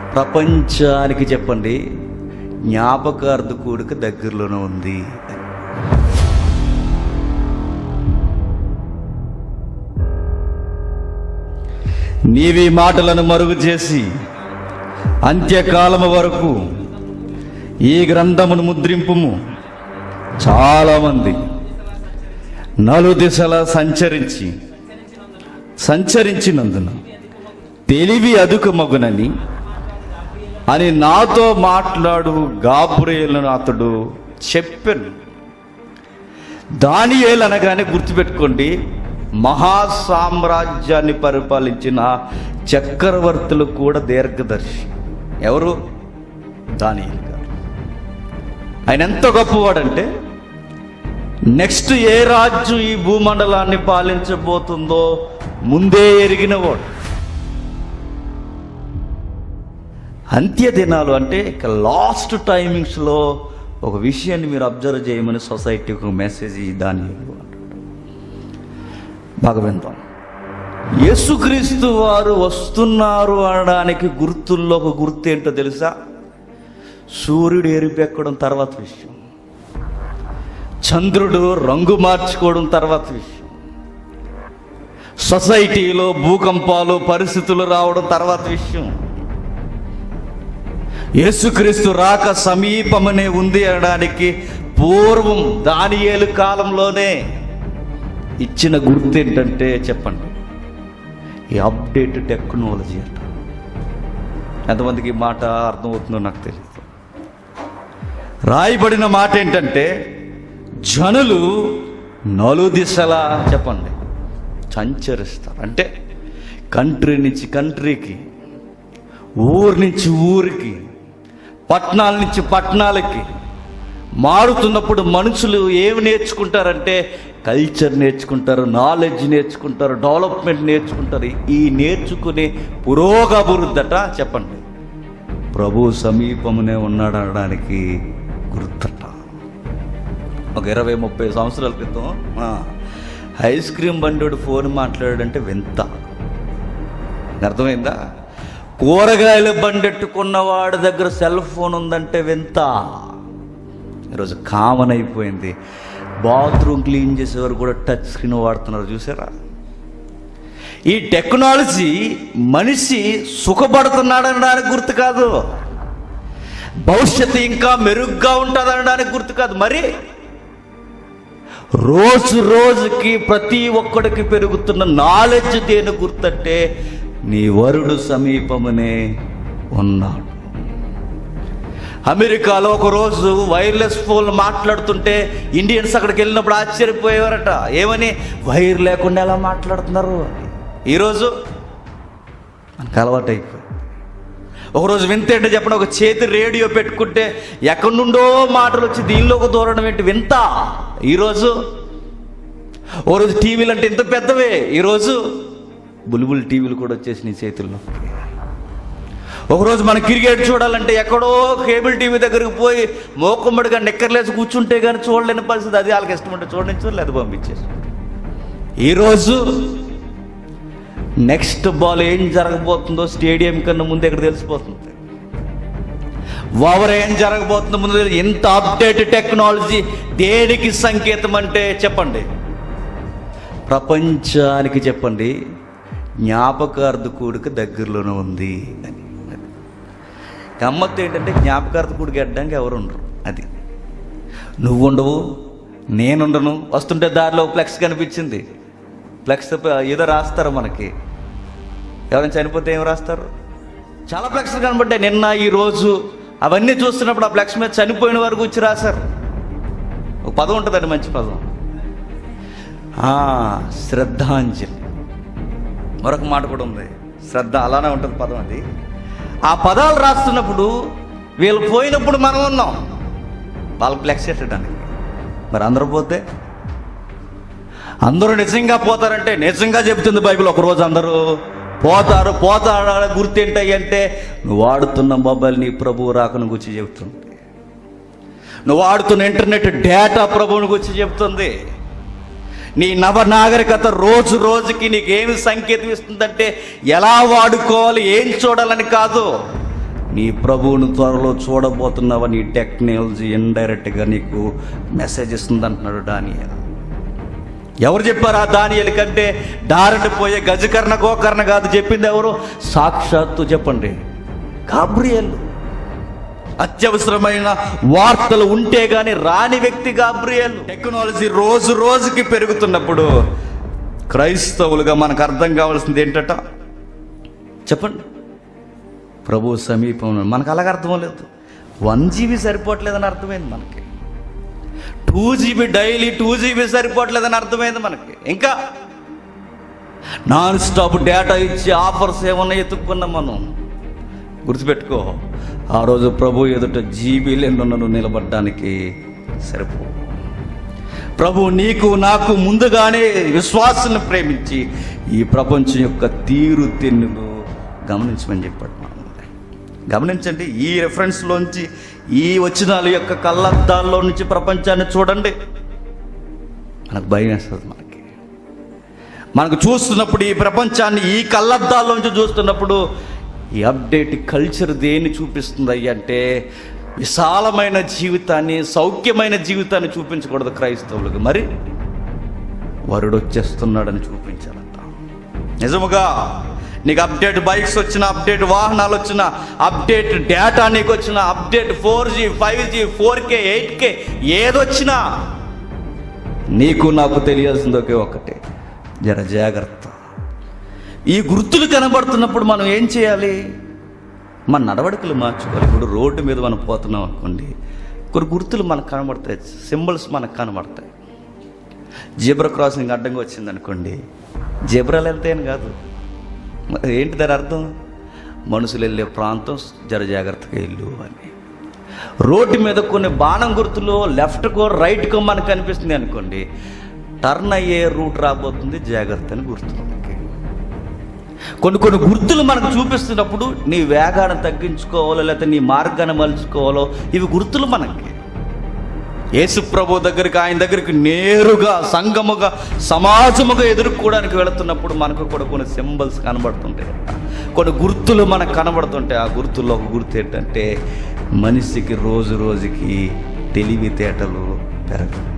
ప్రపంచానికి చెప్పండి, జ్ఞాపకార్థ కూడిక దగ్గరలోనే ఉంది. నీవి మాటలను మరుగు చేసి అంత్యకాలము వరకు ఈ గ్రంథమును ముద్రింపుము. చాలామంది నలుదిశల సంచరించినందున తెలివి అదుకమగునని అని నాతో మాట్లాడు గాబ్రియేలును అతడు చెప్పాను. దానియేలు అనగానే గుర్తుపెట్టుకోండి, మహాసామ్రాజ్యాన్ని పరిపాలించిన చక్రవర్తులు కూడా దీర్ఘదర్శి. ఎవరు? దానియేలు గారు. ఆయన ఎంత గొప్పవాడంటే, నెక్స్ట్ ఏ రాజ్యం ఈ భూమండలాన్ని పాలించబోతుందో ముందే ఎరిగినవాడు. అంత్య దినాలు అంటే ఇక లాస్ట్ టైమింగ్స్లో ఒక విషయాన్ని మీరు అబ్జర్వ్ చేయమని సొసైటీకి ఒక మెసేజ్ దానియేలు బాగా విందాం. యేసుక్రీస్తు వారు వస్తున్నారు అనడానికి గుర్తుల్లో ఒక గుర్తు ఏంటో తెలుసా? సూర్యుడు ఎరిపెక్కడం తర్వాత విషయం, చంద్రుడు రంగు మార్చుకోవడం తర్వాత విషయం, సొసైటీలో భూకంపాలు పరిస్థితులు రావడం తర్వాత విషయం. యేసుక్రీస్తు రాక సమీపమనే ఉంది అనడానికి పూర్వం దానియేలు కాలంలోనే ఇచ్చిన గుర్తు ఏంటంటే చెప్పండి, ఈ అప్డేట్ టెక్నాలజీ అంట. ఎంతమందికి ఈ మాట అర్థమవుతుందో నాకు తెలియదు. రాయబడిన మాట ఏంటంటే, జనులు నలుదిశలా చెప్పండి సంచరిస్తారు. అంటే కంట్రీ నుంచి కంట్రీకి, ఊరి నుంచి ఊరికి, పట్టణాల నుంచి పట్టణాలకి మారుతున్నప్పుడు మనుషులు ఏమి నేర్చుకుంటారంటే కల్చర్ నేర్చుకుంటారు, నాలెడ్జ్ నేర్చుకుంటారు, డెవలప్మెంట్ నేర్చుకుంటారు. ఈ నేర్చుకునే పురోగభివృద్ధట చెప్పండి ప్రభు సమీపమునే ఉన్నాడు అనడానికి గుర్తట. ఒక 20-30 సంవత్సరాల క్రితం ఐస్ క్రీమ్ బండి ఫోన్ మాట్లాడాడంటే వింత. అర్థమైందా? కూరగాయల బండెట్టుకున్నవాడి దగ్గర సెల్ ఫోన్ ఉందంటే వింత. ఈరోజు కామన్ అయిపోయింది. బాత్రూమ్ క్లీన్ చేసేవారు కూడా టచ్ స్క్రీన్ వాడుతున్నారు, చూసారా? ఈ టెక్నాలజీ మనిషి సుఖపడుతున్నాడు అనడానికి గుర్తు కాదు, భవిష్యత్తు ఇంకా మెరుగ్గా ఉంటుంది అనడానికి గుర్తు కాదు. మరి రోజు రోజుకి ప్రతి ఒక్కడికి పెరుగుతున్న నాలెడ్జ్ దేని గుర్తంటే నీ వరుడు సమీపమునే ఉన్నాడు. అమెరికాలో ఒకరోజు వైర్లెస్ ఫోన్ మాట్లాడుతుంటే ఇండియన్స్ అక్కడికి వెళ్ళినప్పుడు ఆశ్చర్యపోయేవారట. ఏమని? వైర్ లేకుండా ఎలా మాట్లాడుతున్నారు. ఈరోజు మనకు అలవాటు అయిపోయి. ఒకరోజు వింత ఏంటో చెప్పండి, ఒక చేతి రేడియో పెట్టుకుంటే ఎక్కడి నుండో మాటలు వచ్చి దీనిలోకి దూరడం ఏంటి వింత. ఈరోజు ఒకరోజు టీవీలు అంటే ఇంత పెద్దవే, ఈరోజు బుల్బుల్ టీవీలు కూడా వచ్చేసి నీ చేతుల్లో. ఒకరోజు మన క్రికెట్ చూడాలంటే ఎక్కడో కేబుల్ టీవీ దగ్గరికి పోయి మోకమ్మడిగా నిక్కర్లేసి కూర్చుంటే కానీ చూడలేని పరిస్థితి. అది వాళ్ళకి ఇష్టం ఉంటే చూడనిచ్చు, లేదా పంపించేసి. ఈరోజు నెక్స్ట్ బాల్ ఏం జరగబోతుందో స్టేడియం కన్నా ముందు ఎక్కడ తెలిసిపోతుంది. ఓవర్ ఏం జరగబోతుందో ముందు. ఇంత అప్డేట్ టెక్నాలజీ దేనికి సంకేతం అంటే చెప్పండి, ప్రపంచానికి చెప్పండి జ్ఞాపకార్థ కూడిక దగ్గరలోనే ఉంది అని. గమ్మత్తు ఏంటంటే జ్ఞాపకార్థ కూడిక ఎట్టడానికి ఎవరు ఉండరు. అది నువ్వు ఉండవు, నేనుండను. వస్తుంటే దారిలో ఫ్లెక్స్ కనిపించింది, ఫ్లెక్స్ ఏదో రాస్తారు మనకి. ఎవరైనా చనిపోతే ఏం రాస్తారు? చాలా ఫ్లెక్స్ కనబడ్డాయి నిన్న ఈరోజు. అవన్నీ చూస్తున్నప్పుడు ఆ ఫ్లెక్స్ మీద చనిపోయిన వారు గురించి రాశారు. ఒక పదం ఉంటుందండి, మంచి పదం, శ్రద్ధాంజలి. మరొక మాట కూడా ఉంది, శ్రద్ధ, అలానే ఉంటుంది పదం అది. ఆ పదాలు రాస్తున్నప్పుడు వీళ్ళు పోయినప్పుడు మనం ఉన్నాం వాళ్ళకి ఫ్లెక్స్ పెట్టడానికి. మరి అందరూ పోతే అందరూ నిజంగా పోతారంటే నిజంగా చెబుతుంది బైబిల్, ఒకరోజు అందరూ పోతారు. గుర్తేంటాయి అంటే నువ్వు వాడుతున్న మొబైల్ నీ ప్రభువు రాకను గురించి చెబుతుంది, నువ్వు వాడుతున్న ఇంటర్నెట్ డేటా ప్రభువుని గురించి చెబుతుంది. నీ నవనాగరికత రోజు రోజుకి నీకేమి సంకేతం ఇస్తుందంటే ఎలా వాడుకోవాలి, ఏం చూడాలని కాదు, నీ ప్రభువును త్వరలో చూడబోతున్నావా, నీ టెక్నాలజీ ఇండైరెక్ట్గా నీకు మెసేజ్ ఇస్తుంది అంటున్నాడు దానియేలు. ఎవరు చెప్పారు? ఆ దానియేలు కంటే దారిపోయే గజకర్ణ గోకర్ణ కాదు, చెప్పింది ఎవరు? సాక్షాత్తు చెప్పండి, గాబ్రియేలు. అత్యవసరమైన వార్తలు ఉంటే గాని రాని వ్యక్తి గాబ్రియేలు. టెక్నాలజీ రోజు రోజుకి పెరుగుతున్నప్పుడు క్రైస్తవులుగా మనకు అర్థం కావాల్సింది ఏంటట చెప్పండి? ప్రభు సమీపంలో. మనకు అలాగ అర్థం లేదు. 1 GB సరిపోవట్లేదని అర్థమైంది మనకి. 2 GB డైలీ 2 GB సరిపోవట్లేదని అర్థమైంది మనకి. ఇంకా నాన్ స్టాప్ డేటా ఇచ్చి ఆఫర్స్ ఏమన్నా ఎత్తుక్కున్నాం మనం. గుర్తుపెట్టుకో, ఆ రోజు ప్రభు ఎదుట జీబీలు ఎన్నున్నను నిలబడడానికి సరిపో. ప్రభు నీకు నాకు ముందుగానే విశ్వాసాన్ని ప్రేమించి ఈ ప్రపంచం యొక్క తీరు తెన్నులు గమనించమని చెప్పాడు. గమనించండి, ఈ రెఫరెన్స్లోంచి, ఈ వచనాల యొక్క కళ్ళద్దాల్లో నుంచి ప్రపంచాన్ని చూడండి. మనకు భయం వేస్తుంది. మనకు చూస్తున్నప్పుడు, ఈ ప్రపంచాన్ని ఈ కళ్ళద్దాల్లోంచి చూస్తున్నప్పుడు ఈ అప్డేట్ కల్చర్ దేన్ని చూపిస్తుంది అంటే విశాలమైన జీవితాన్ని, సౌఖ్యమైన జీవితాన్ని చూపించకూడదు క్రైస్తవులకు. మరి వరుడు వచ్చేస్తున్నాడని చూపించాలంట. నిజముగా నీకు అప్డేట్ బైక్స్ వచ్చిన, అప్డేట్ వాహనాలు వచ్చిన, అప్డేట్ డేటా నీకు వచ్చిన, update 4G 5G 4K 8K ఏదొచ్చినా నీకు నాకు తెలియాల్సింది ఒకే ఒకటే, జర జాగ్రత్త. ఈ గుర్తులు కనబడుతున్నప్పుడు మనం ఏం చేయాలి? మన నడవడికలు మార్చుకోవాలి. ఇప్పుడు రోడ్డు మీద మనం పోతున్నాం అనుకోండి, కొన్ని గుర్తులు మనకు కనబడతాయి, సింబల్స్ మనకు కనబడతాయి. జెబ్రా క్రాసింగ్ అడ్డంగా వచ్చింది అనుకోండి, జెబ్రాలు వెళ్తాయని కాదు, ఏంటి దాని అర్థం? మనుషులు వెళ్ళే ప్రాంతం జర జాగ్రత్తగా వెళ్ళు అని. రోడ్డు మీద కొన్ని బాణం గుర్తులు లెఫ్ట్కో రైట్కో మనకు కనిపిస్తుంది అనుకోండి, టర్న్ అయ్యే రూట్ రాబోతుంది, జాగ్రత్త అని గుర్తు. కొన్ని కొన్ని గుర్తులు మనకు చూపిస్తున్నప్పుడు నీ వేగాన్ని తగ్గించుకోవాలో లేకపోతే నీ మార్గాన్ని మలుచుకోవాలో ఇవి గుర్తులు మనకి. యేసు ప్రభు దగ్గరికి, ఆయన దగ్గరికి నేరుగా సంఘముగా సమాజముగా ఎదుర్కోవడానికి వెళుతున్నప్పుడు మనకు కూడా కొన్ని సింబల్స్ కనబడుతుంటాయి, కొన్ని గుర్తులు మనకు కనబడుతుంటాయి. ఆ గుర్తుల్లో ఒక గుర్తు ఏంటంటే, మనిషికి రోజు రోజుకి తెలివితేటలు పెరగవు.